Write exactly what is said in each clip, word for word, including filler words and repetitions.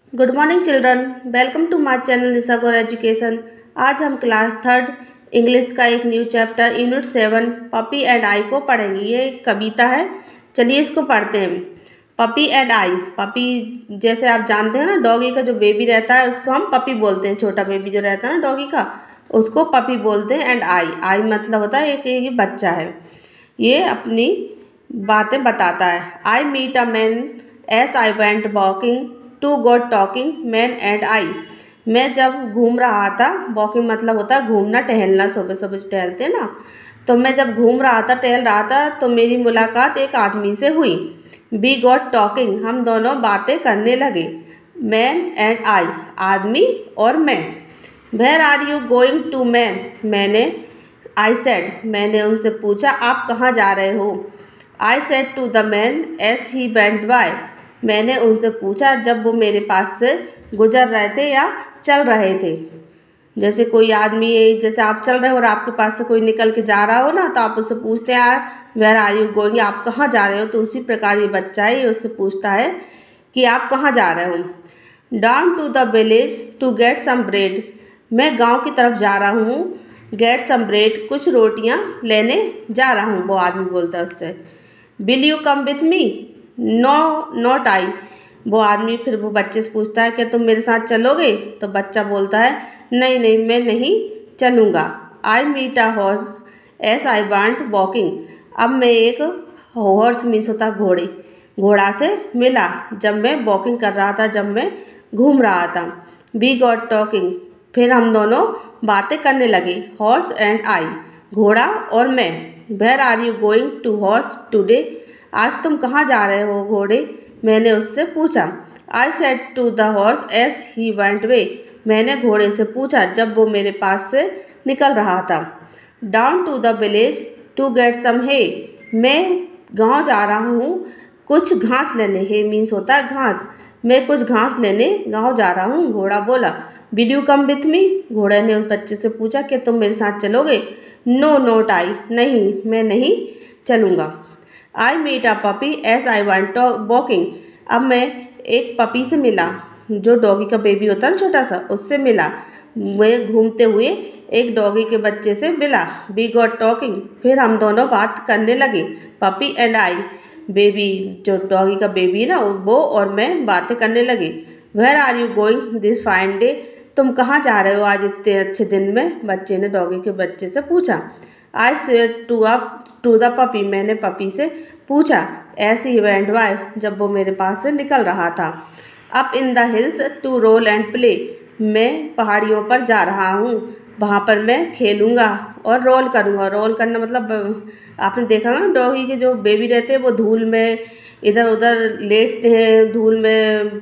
Good morning children, welcome to my channel Nisha Gaur education. आज हम class third English का एक new chapter unit seven puppy and I को पढ़ेंगे। ये एक कविता है, चलिए इसको पढ़ते हैं। Puppy and I. पपी जैसे आप जानते हैं ना, डॉगी का जो बेबी रहता है उसको हम पपी बोलते हैं। छोटा बेबी जो रहता है ना डॉगी का, उसको पपी बोलते हैं। एंड आई, आई मतलब होता है एक ये बच्चा है, ये अपनी बातें बताता है। I meet a man as I went walking to got talking man and I. मैं जब घूम रहा था, वॉकिंग मतलब होता है घूमना, टहलना, सुबह सुबह टहलते हैं ना, तो मैं जब घूम रहा था, टहल रहा था, तो मेरी मुलाकात एक आदमी से हुई। वी गॉट टॉकिंग, हम दोनों बातें करने लगे। मैन एंड आई, आदमी और मैं। Where are you going to man, मैंने आई सेड, मैंने उनसे पूछा आप कहाँ जा रहे हो। I said to the man as he went by, मैंने उनसे पूछा जब वो मेरे पास से गुजर रहे थे या चल रहे थे। जैसे कोई आदमी, जैसे आप चल रहे हो और आपके पास से कोई निकल के जा रहा हो ना, तो आप उससे पूछते हैं वेयर आर यू गोइंग, आप कहाँ जा रहे हो। तो उसी प्रकार ये बच्चा है, ये उससे पूछता है कि आप कहाँ जा रहे हो। Down to the village to get some bread, मैं गाँव की तरफ जा रहा हूँ। गेट सम ब्रेड, कुछ रोटियाँ लेने जा रहा हूँ, वो आदमी बोलता है उससे। Will you come with me, no not I, वो आदमी फिर वो बच्चे से पूछता है कि तुम मेरे साथ चलोगे। तो बच्चा बोलता है नहीं नहीं मैं नहीं चलूँगा। I meet a horse as I want walking, अब मैं एक हॉर्स मीन्स होता घोड़े, घोड़ा से मिला जब मैं वॉकिंग कर रहा था, जब मैं घूम रहा था। वी गॉट टॉकिंग, फिर हम दोनों बातें करने लगे। हॉर्स एंड आई, घोड़ा और मैं। Where are you going to horse today, आज तुम कहाँ जा रहे हो घोड़े, मैंने उससे पूछा। I said to the horse as he went way, मैंने घोड़े से पूछा जब वो मेरे पास से निकल रहा था। Down to the village to get some hay, मैं गांव जा रहा हूँ कुछ घास लेने। हे मीन्स होता है घास, मैं कुछ घास लेने गांव जा रहा हूँ, घोड़ा बोला। Will you come with me, घोड़े ने उस बच्चे से पूछा कि तुम मेरे साथ चलोगे। नो नोट आई, नहीं मैं नहीं चलूँगा। I meet a puppy as I want walking, अब मैं एक पपी से मिला, जो डॉगी का बेबी होता है ना छोटा सा, उससे मिला। मैं घूमते हुए एक डॉगी के बच्चे से मिला। वी गॉट टॉकिंग, फिर हम दोनों बात करने लगे। पपी एंड आई, बेबी जो डॉगी का बेबी है ना, वो और मैं बातें करने लगे। Where are you going this fine day, तुम कहाँ जा रहे हो आज इतने अच्छे दिन में, बच्चे ने डॉगी के बच्चे से पूछा। I said to up to the puppy, मैंने पपी से पूछा। ऐसे ही वेंट बाय, जब वो मेरे पास से निकल रहा था। Up in the hills to roll and play, मैं पहाड़ियों पर जा रहा हूँ, वहाँ पर मैं खेलूँगा और रोल करूँगा। रोल करना मतलब आपने देखा ना, डॉगी के जो बेबी रहते हैं वो धूल में इधर उधर लेटते हैं, धूल में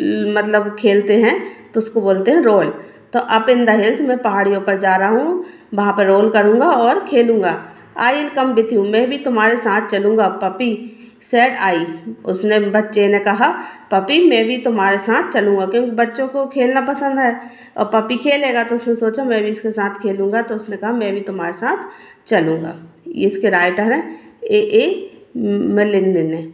मतलब खेलते हैं, तो उसको बोलते हैं रोल। तो अप इन द हिल्स, मैं पहाड़ियों पर जा रहा हूँ, वहाँ पर रोल करूँगा और खेलूँगा। I will come with you, मैं भी तुम्हारे साथ चलूँगा। पपी सेड आई, उसने बच्चे ने कहा पपी मैं भी तुम्हारे साथ चलूँगा, क्योंकि बच्चों को खेलना पसंद है और पपी खेलेगा, तो उसने सोचा मैं भी इसके साथ खेलूँगा, तो उसने कहा मैं भी तुम्हारे साथ चलूँगा। इसके राइटर हैं ए ए मेलिन ने।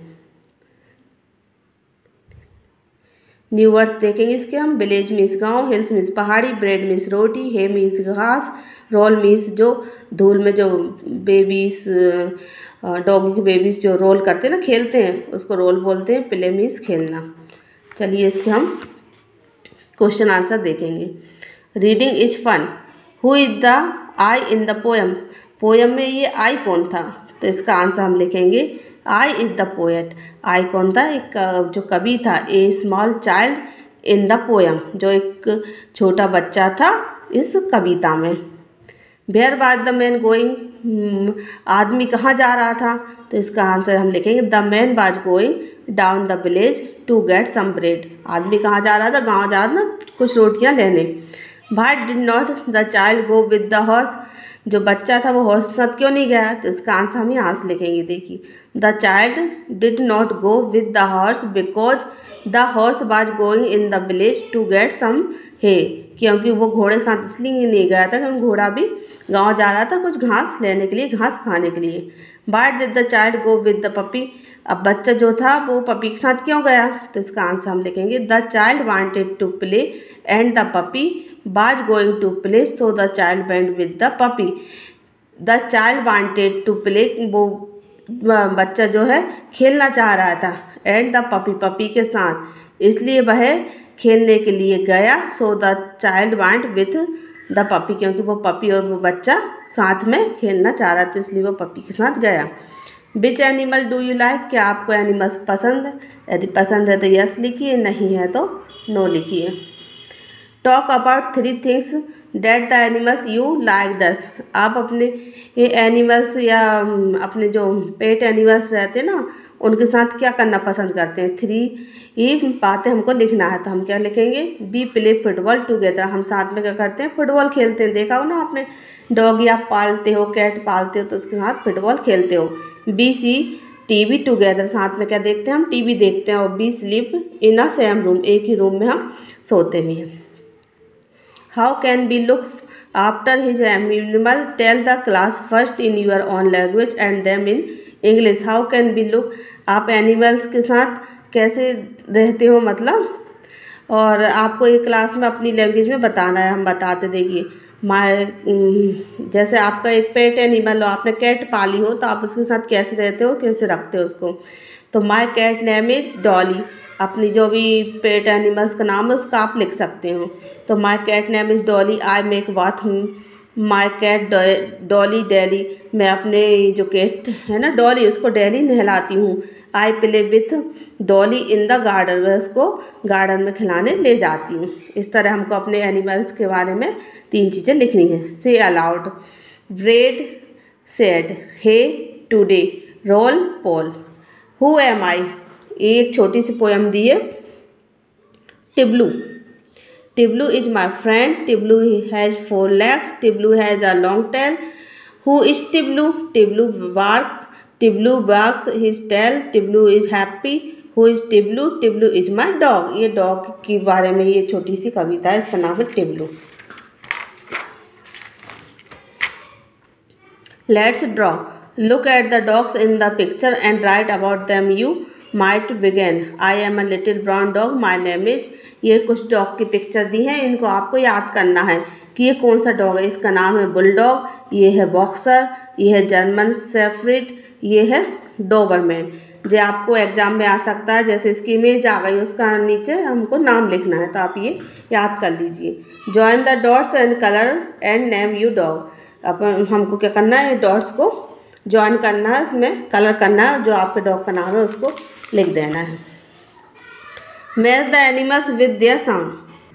न्यू वर्ड्स देखेंगे इसके हम। विलेज मीन्स गांव, हिल्स मीन्स पहाड़ी, ब्रेड मीन्स रोटी, हे मीन्स घास, रोल मीन्स जो धूल में जो बेबीज डॉगी के बेबीज जो रोल करते हैं ना, खेलते हैं, उसको रोल बोलते हैं। प्ले मीन्स खेलना। चलिए इसके हम क्वेश्चन आंसर देखेंगे। Reading is fun, who is the I in the poem, poem में ये आई कौन था, तो इसका आंसर हम लिखेंगे I is the poet. I कौन था, एक जो कवि था। A small child in the poem, जो एक छोटा बच्चा था इस कविता में। Where was the man going, आदमी कहाँ जा रहा था, तो इसका आंसर हम लिखेंगे the man was going down the village to get some bread, आदमी कहाँ जा रहा था, गाँव जा रहा था कुछ रोटियाँ लेने। Why did not the child go with the horse, जो बच्चा था वो हॉर्स के साथ क्यों नहीं गया, तो इसका आंसर हम यहाँ से लिखेंगे। देखिए, the child did not go with the horse because the horse was going in the village to get some hay, क्योंकि वो घोड़े के साथ इसलिए नहीं गया था क्योंकि घोड़ा भी गांव जा रहा था कुछ घास लेने के लिए, घास खाने के लिए। Why did the child go with the puppy, अब बच्चा जो था वो पपी के साथ क्यों गया, तो इसका आंसर हम लिखेंगे the child wanted to play and the puppy was going to play so the child went with the puppy. The child wanted to play, वो बच्चा जो है खेलना चाह रहा था, एंड द पपी, पपी के साथ, इसलिए वह खेलने के लिए गया। So the child want with the puppy, क्योंकि वो पपी और वो बच्चा साथ में खेलना चाह रहा था, इसलिए वो पपी के साथ गया। Which animal do you like, क्या आपको एनिमल्स पसंद है? यदि पसंद है तो यस लिखिए, नहीं है तो नो लिखिए। Talk about three things that the animals you like दस। आप अपने ये एनिमल्स या अपने जो पेट एनिमल्स रहते हैं ना, उनके साथ क्या करना पसंद करते हैं। थ्री ये बातें हमको लिखना है, तो हम क्या लिखेंगे, बी प्ले फुटबॉल टुगेदर, हम साथ में क्या करते हैं, फुटबॉल खेलते हैं। देखा हो ना आपने, डॉग या पालते हो, कैट पालते हो तो उसके साथ फुटबॉल खेलते हो। बी सी टीवी टुगेदर, साथ में क्या देखते हैं, हम टीवी देखते हैं। और we sleep in a same room, एक ही रूम में हम सोते भी हैं। How can we look after his animal, tell the class first in your own language and then in English. How can we look, आप एनिमल्स के साथ कैसे रहते हो मतलब, और आपको एक क्लास में अपनी लैंग्वेज में बताना है। हम बताते, देखिए माय, जैसे आपका एक पेट एनिमल हो, आपने कैट पाली हो, तो आप उसके साथ कैसे रहते हो, कैसे रखते हो उसको। तो my cat name is Dolly, अपनी जो भी पेट एनिमल्स का नाम है उसका आप लिख सकते हो। तो my cat name is Dolly, I make bath my cat Dolly daily, मैं अपने जो कैट है ना डॉली, उसको डेली नहलाती हूँ। I play with Dolly in the garden, मैं उसको गार्डन में खिलाने ले जाती हूँ। इस तरह हमको अपने एनिमल्स के बारे में तीन चीज़ें लिखनी है। Say aloud, bread said, hey today, roll pole, who am I, एक छोटी सी पोयम दी है। Tiblu, Tiblu is my friend, Tiblu has four legs, Tiblu has a long tail, who is Tiblu, Tiblu walks, Tiblu walks his tail, Tiblu is happy, who is Tiblu, Tiblu is my dog. ये dog के बारे में ये छोटी सी कविता है, इसका नाम है Tiblu. Let's draw, look at the dogs in the picture and write about them. You might begin, I am a little brown dog, my name is, ये कुछ डॉग की पिक्चर दी हैं, इनको आपको याद करना है कि ये कौन सा डॉग है। इसका नाम है बुलडॉग, ये है बॉक्सर, ये है जर्मन शेफर्ड, ये है डोबरमैन। जो आपको एग्जाम में आ सकता है, जैसे इसकी इमेज आ गई, उसका नीचे हमको नाम लिखना है, तो आप ये याद कर लीजिए। Join the dots and colour and name you dog, अपन हमको क्या करना है, डॉट्स को ज्वाइन करना है, उसमें कलर करना है, जो आपके डॉग का नाम है उसको लिख देना है। Match the animals with their sound,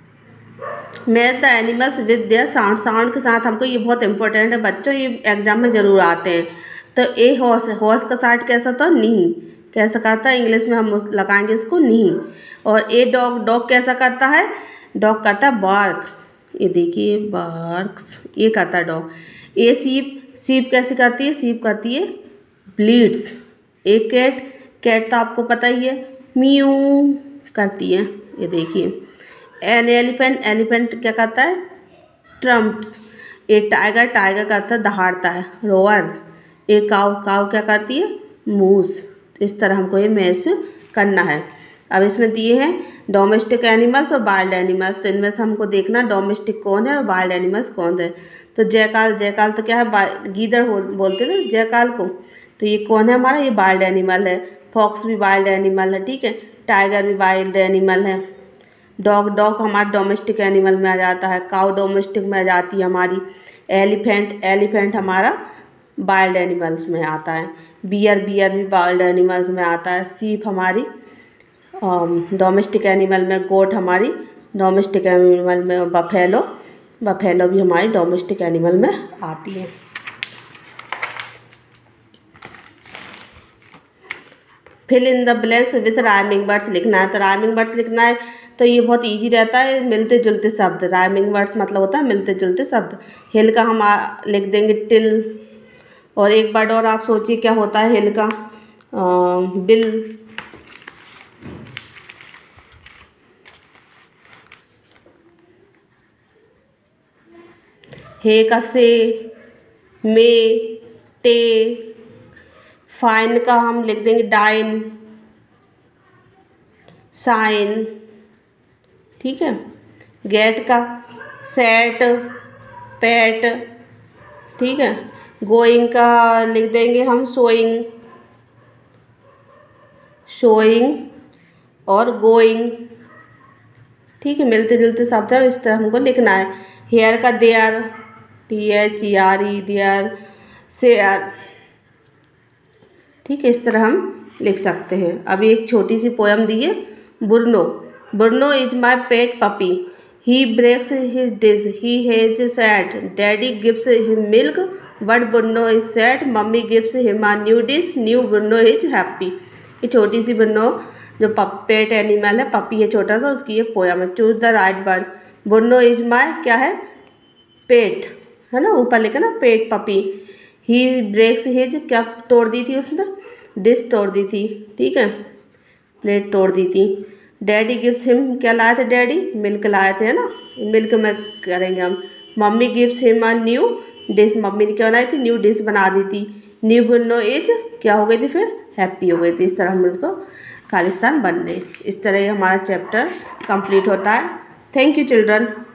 match the animals with their sound, sound के साथ हमको, ये बहुत इंपॉर्टेंट है बच्चों, ये एग्जाम में ज़रूर आते हैं। तो ए हॉर्स, हॉर्स का साउंड कैसा था, नी, कैसा करता है, इंग्लिश में हम उस लगाएंगे इसको नी। और ए डॉग, डॉग कैसा करता है, डॉग करता है बार्क, ये देखिए बार्क्स, ये करता है डॉग। ए सीप, सीप कैसे करती है, सीप करती है ब्लीड्स। एक कैट, कैट तो आपको पता ही है म्यू करती है, ये देखिए। एन एलिफेंट, एलिफेंट क्या करता है, ट्रम्प्स। एक टाइगर, टाइगर करता है दहाड़ता है, रोअर। एक काऊ, काऊ क्या करती है, मूस। इस तरह हमको ये मैच करना है। अब इसमें दिए हैं डोमेस्टिक एनिमल्स और वाइल्ड एनिमल्स, तो इनमें से हमको देखना डोमेस्टिक कौन है और वाइल्ड एनिमल्स कौन है। तो जयकाल, जयकाल तो क्या है, गीदड़ बोलते हैं ना जयकाल को, तो ये कौन है हमारा, ये वाइल्ड एनिमल है। फॉक्स भी वाइल्ड एनिमल है, ठीक है। टाइगर भी वाइल्ड एनिमल है। डॉग, डॉग हमारा डोमेस्टिक एनिमल में आ जाता है। काऊ डोमेस्टिक में आ जाती है हमारी। एलिफेंट, एलिफेंट हमारा वाइल्ड एनिमल्स में आता है। बियर, बियर भी वाइल्ड एनिमल्स में आता है। सीप हमारी डोमेस्टिक एनिमल में। गोट हमारी डोमेस्टिक एनिमल में। बफेलो, बफेलो भी हमारी डोमेस्टिक एनिमल में आती है। Fill in the blanks with rhyming words लिखना है। तो राइमिंग वर्ड्स लिखना है तो ये बहुत इजी रहता है, मिलते जुलते शब्द। राइमिंग वर्ड्स मतलब होता है मिलते जुलते शब्द। हिल का हम लिख देंगे टिल, और एक वर्ड और आप सोचिए क्या होता है हिल का, आ, बिल। हे का से, मे, टे, फाइन का हम लिख देंगे डाइन, साइन, ठीक है। गेट का सेट, पैट, ठीक है। गोइंग का लिख देंगे हम सोइंग, शोइंग और गोइंग, ठीक है। मिलते जुलते शब्द है, इस तरह हमको लिखना है। हेयर का there, T H E R E, there, share, ठीक है। इस तरह हम लिख सकते हैं। अभी एक छोटी सी पोयम दी है, Bruno. Bruno is my pet puppy, he breaks his dish, he has sad, daddy gives him milk, but Bruno is sad, mummy gives him a new dish, new Bruno is happy. ये छोटी सी बुर्नो जो pet animal है, puppy है छोटा सा, उसकी ये poem है। Choose the right words. Bruno is my क्या है, पेट है ना, ऊपर लिखा ना pet puppy. He breaks his क्या तोड़ दी थी उसने, डिश तोड़ दी थी, ठीक है, प्लेट तोड़ दी थी। डैडी गिव्स हिम क्या लाए थे डैडी, मिल्क लाए थे है ना, मिल्क में करेंगे हम। Mummy gives him a new dish, mummy ने क्या बनाई थी, न्यू डिश बना दी थी। न्यू बुर्नो इज क्या हो गई थी फिर, हैप्पी हो गई थी। इस तरह हम उनको खालिस्तान बन गए। इस तरह हमारा चैप्टर कंप्लीट होता है। Thank you children.